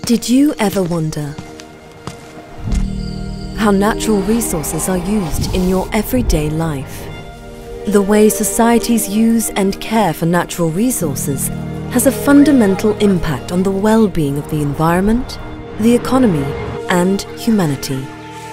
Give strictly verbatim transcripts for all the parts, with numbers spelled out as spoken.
Did you ever wonder how natural resources are used in your everyday life? The way societies use and care for natural resources has a fundamental impact on the well-being of the environment, the economy, and humanity.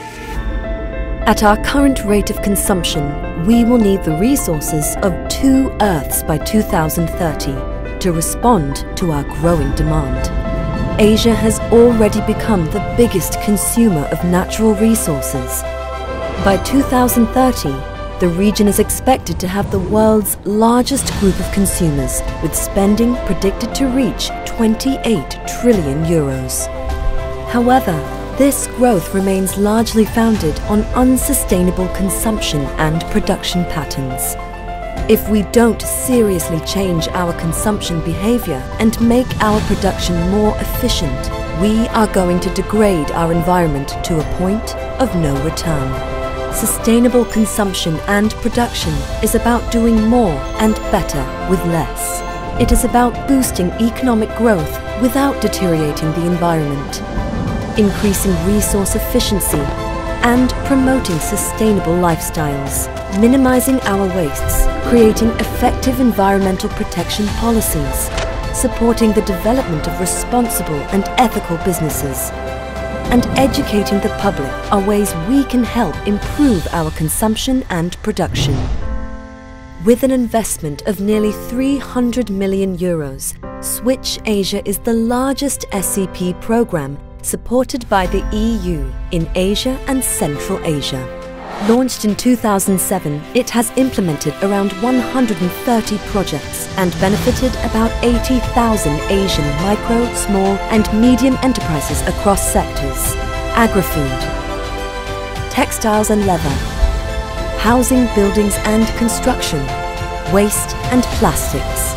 At our current rate of consumption, we will need the resources of two Earths by two thousand thirty to respond to our growing demand. Asia has already become the biggest consumer of natural resources. By two thousand thirty, the region is expected to have the world's largest group of consumers, with spending predicted to reach twenty-eight trillion euros. However, this growth remains largely founded on unsustainable consumption and production patterns. If we don't seriously change our consumption behavior and make our production more efficient, we are going to degrade our environment to a point of no return. Sustainable consumption and production is about doing more and better with less. It is about boosting economic growth without deteriorating the environment, increasing resource efficiency, and promoting sustainable lifestyles, minimizing our wastes, creating effective environmental protection policies, supporting the development of responsible and ethical businesses, and educating the public are ways we can help improve our consumption and production. With an investment of nearly three hundred million euros, Switch Asia is the largest S C P program supported by the E U in Asia and Central Asia. Launched in two thousand seven, it has implemented around one hundred thirty projects and benefited about eighty thousand Asian micro, small and medium enterprises across sectors: agri-food, textiles and leather, housing, buildings and construction, waste and plastics.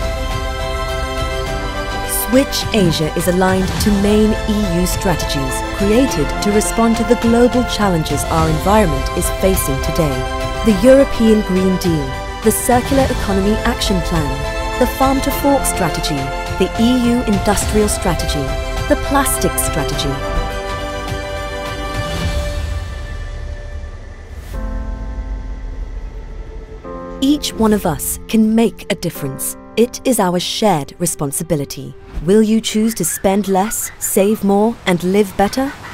Switch Asia is aligned to main E U strategies created to respond to the global challenges our environment is facing today. The European Green Deal, the Circular Economy Action Plan, the Farm to Fork Strategy, the E U Industrial Strategy, the Plastics Strategy. Each one of us can make a difference. It is our shared responsibility. Will you choose to spend less, save more, and live better?